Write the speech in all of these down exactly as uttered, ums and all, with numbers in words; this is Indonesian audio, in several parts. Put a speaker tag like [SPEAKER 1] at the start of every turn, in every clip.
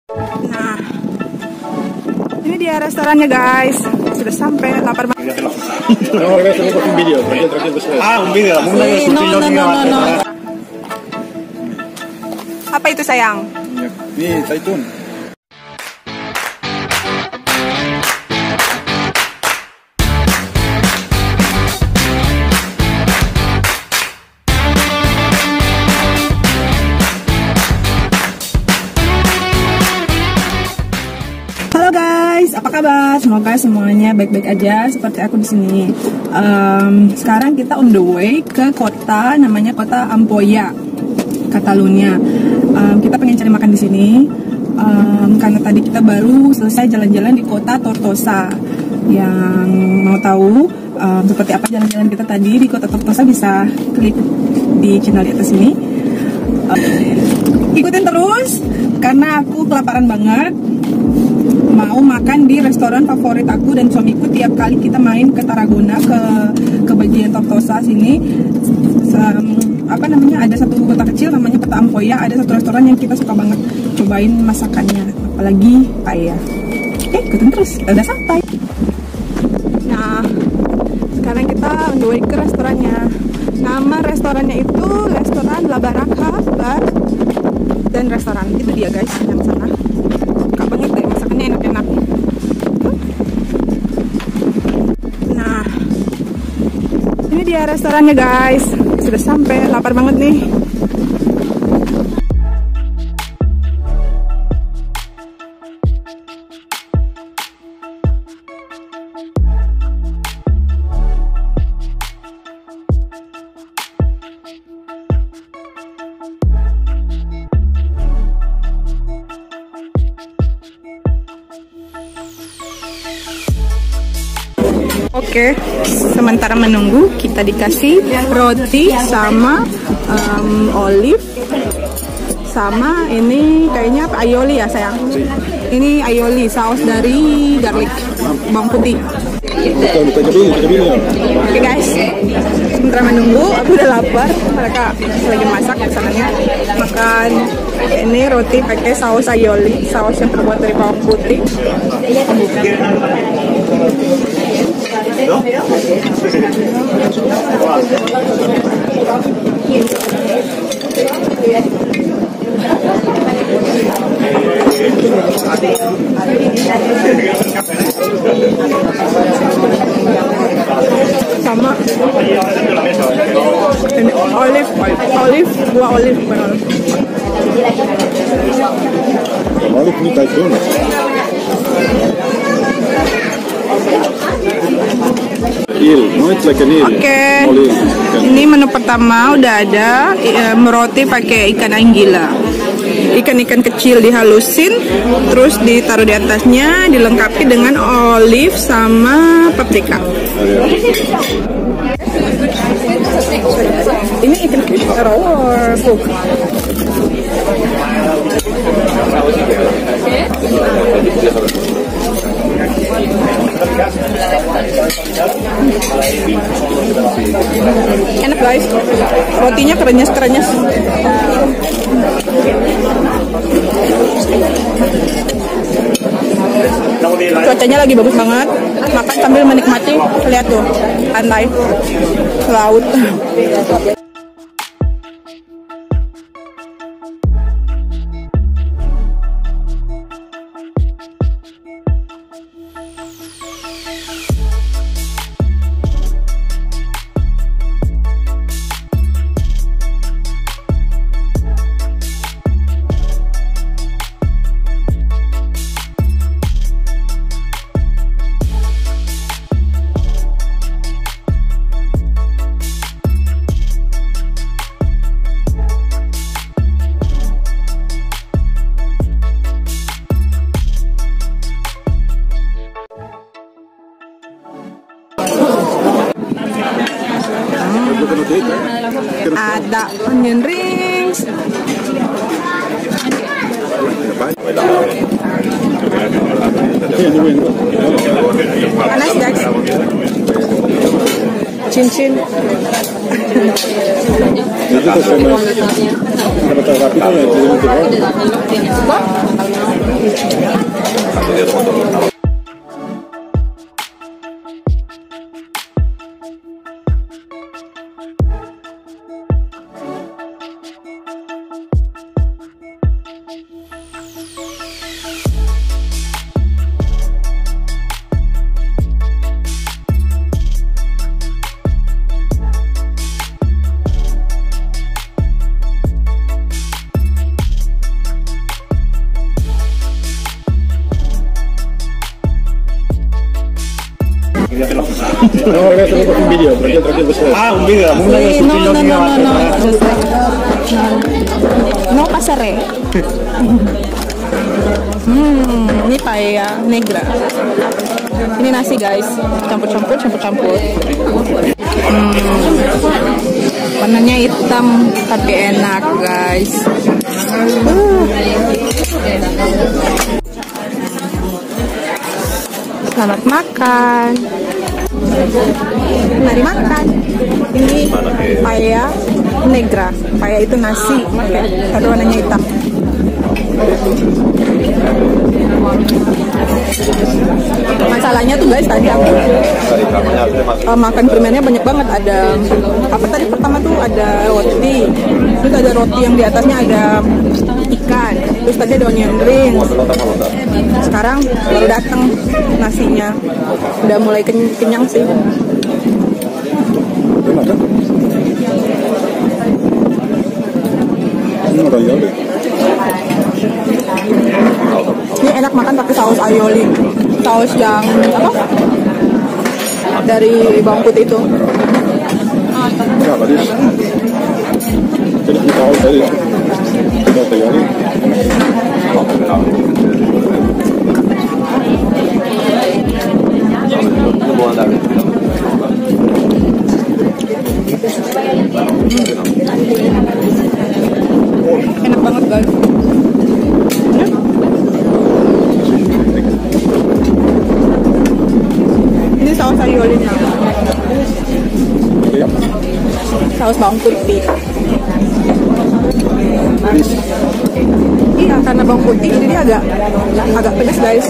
[SPEAKER 1] Nah, ini dia restorannya guys. Sudah sampai, lapar banget.
[SPEAKER 2] Ah, un video.
[SPEAKER 1] No, no, no, no, no. Apa itu sayang?
[SPEAKER 2] Ini zaitun.
[SPEAKER 1] Halo guys, apa kabar? Semoga semuanya baik-baik aja seperti aku di sini. Um, sekarang kita on the way ke kota namanya kota Ampolla, Catalunya. Um, kita pengen cari makan di sini um, karena tadi kita baru selesai jalan-jalan di kota Tortosa. Yang mau tahu um, seperti apa jalan-jalan kita tadi di kota Tortosa bisa klik di channel di atas ini. Um, ikutin terus karena aku kelaparan banget. Mau makan di restoran favorit aku dan suamiku tiap kali kita main ke Tarragona, ke ke bagian Tortosa sini. Um, apa namanya, ada satu kota kecil namanya kota Ampolla, ada satu restoran yang kita suka banget cobain masakannya, apalagi paella. Oke, ikutin terus, kita udah sampai. Nah, sekarang kita on the way ke restorannya. Nama restorannya itu restoran La Baraka Bar dan Restoran. Itu dia guys, yang sana. Suka banget deh, masakannya enak-enak. Nah, ini dia restorannya guys. Sudah sampai, lapar banget nih. Oke, sementara menunggu kita dikasih roti sama um, olive sama ini kayaknya apa, aioli ya sayang? Ini aioli, saus dari garlic, bawang putih. Oke guys, sementara menunggu aku udah lapar, mereka lagi masak pesanannya. Makan ini roti pakai saus aioli, saus yang terbuat dari bawang putih. ¿No? Sama ini olive, olive, buah olive bukan olive.
[SPEAKER 2] Olive ini zaitun. Oke,
[SPEAKER 1] okay. Ini menu pertama udah ada um, roti pakai ikan anggila, ikan-ikan kecil dihalusin, terus ditaruh di atasnya, dilengkapi dengan olive sama paprika. Ini ikan raw or cook? Enak guys, rotinya kerenyes-kerenyes. Cuacanya lagi bagus banget, makan sambil menikmati, lihat tuh pantai, laut. Ada onion rings. Panas guys. Cincin.
[SPEAKER 2] No, adesso un video, perché perché questo è. Ah, un video, un video
[SPEAKER 1] Sí,
[SPEAKER 2] su
[SPEAKER 1] no,
[SPEAKER 2] video
[SPEAKER 1] no,
[SPEAKER 2] di
[SPEAKER 1] no, no, no,
[SPEAKER 2] no.
[SPEAKER 1] no pasaré. Hmm, ini paella negra. Ini nasi guys, campur-campur, campur-campur. Hmm, warnanya hitam tapi enak guys. Uh. Selamat makan. Mari makan. Ini paella negra. Paella itu nasi, tapi warnanya hitam. Masalahnya tuh guys, tadi aku uh, makan permennya banyak banget. Ada apa tadi pertama tuh ada roti, terus ada roti yang di atasnya ada ikan, terus tadi ada onion rings. Sekarang baru datang nasinya, udah mulai ken- kenyang sih. Ini enak makan pakai saus aioli, saus yang apa? Dari bawang putih itu.
[SPEAKER 2] Ja, wat is? Vind ik niet al, dat is. Dat is wel.
[SPEAKER 1] Enak banget guys. Ini saus aiolinya.
[SPEAKER 2] Ja.
[SPEAKER 1] Saus bawang putih.
[SPEAKER 2] Is.
[SPEAKER 1] Iya, karena bawang putih jadi dia agak agak pedas guys.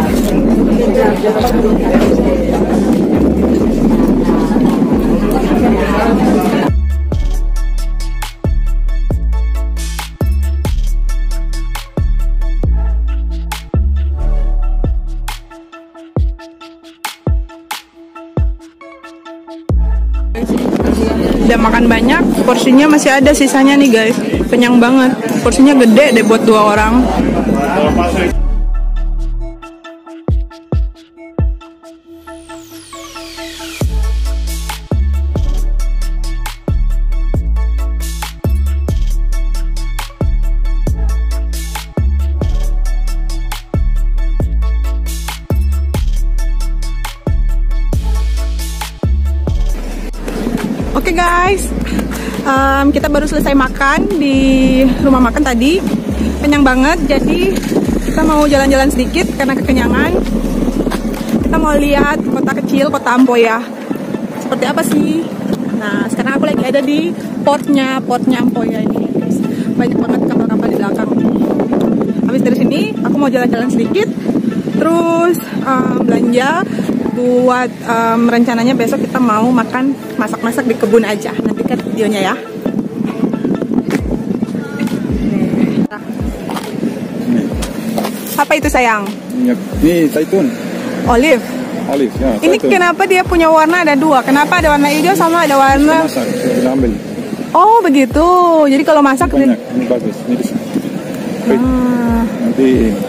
[SPEAKER 1] Udah makan banyak, porsinya masih ada sisanya nih guys. Kenyang banget, porsinya gede deh buat dua orang. Oke okay guys, um, kita baru selesai makan di rumah makan tadi, kenyang banget. Jadi kita mau jalan-jalan sedikit karena kekenyangan. Kita mau lihat kota kecil, kota Ampoya. Seperti apa sih? Nah, sekarang aku lagi ada di portnya, portnya Ampoya ini. Banyak banget kapal-kapal di belakang. Habis dari sini, aku mau jalan-jalan sedikit, terus um, belanja. Buat um, rencananya besok kita mau makan masak-masak di kebun aja. Nantikan videonya ya. Apa itu sayang?
[SPEAKER 2] Ini zaitun.
[SPEAKER 1] Olive.
[SPEAKER 2] Olive, ya.
[SPEAKER 1] Ini
[SPEAKER 2] zaitun.
[SPEAKER 1] kenapa dia punya warna ada dua? Kenapa ada warna hijau sama ada warna?
[SPEAKER 2] Masak, sudah ambil.
[SPEAKER 1] Oh begitu. Jadi kalau masak
[SPEAKER 2] Banyak, ini bagus. Ini di sini.
[SPEAKER 1] Ah.
[SPEAKER 2] Nanti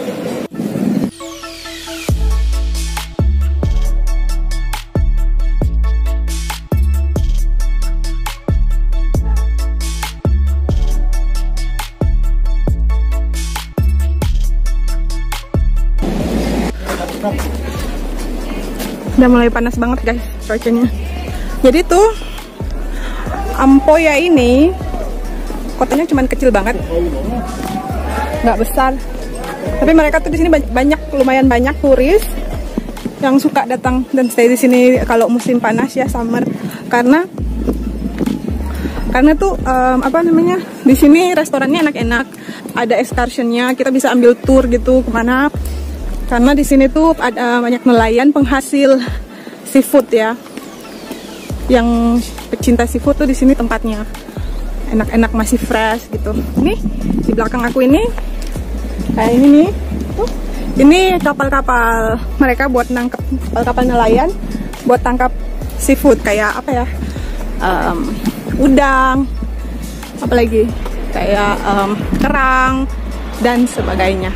[SPEAKER 1] udah mulai panas banget guys cuacanya. Jadi tuh Ampoya ini kotanya cuman kecil banget, nggak besar. Tapi mereka tuh di sini banyak, lumayan banyak turis yang suka datang dan stay di sini kalau musim panas ya, summer. Karena karena tuh um, apa namanya, di sini restorannya enak-enak, ada excursionnya, kita bisa ambil tour gitu kemana. Karena di sini tuh ada banyak nelayan penghasil seafood ya, yang pecinta seafood tuh di sini tempatnya enak-enak, masih fresh gitu. Nih di belakang aku ini kayak ini nih, tuh ini kapal-kapal mereka buat nangkep, kapal-kapal nelayan buat tangkap seafood kayak apa ya, um, udang, apalagi kayak um, kerang dan sebagainya.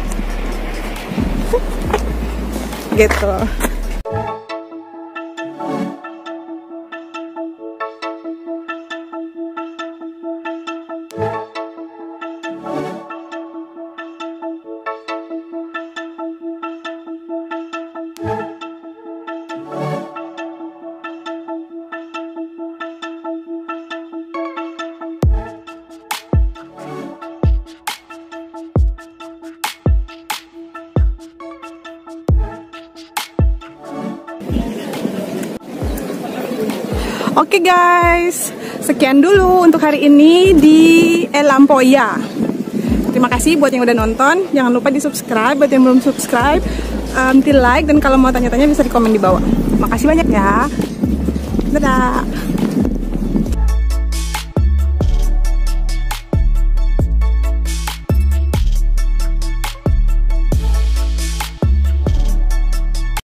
[SPEAKER 1] Gitu. Oke guys, sekian dulu untuk hari ini di El Ampolla. Terima kasih buat yang udah nonton. Jangan lupa di subscribe buat yang belum subscribe, um, di like, dan kalau mau tanya-tanya bisa di komen di bawah. Makasih banyak ya. Dadah.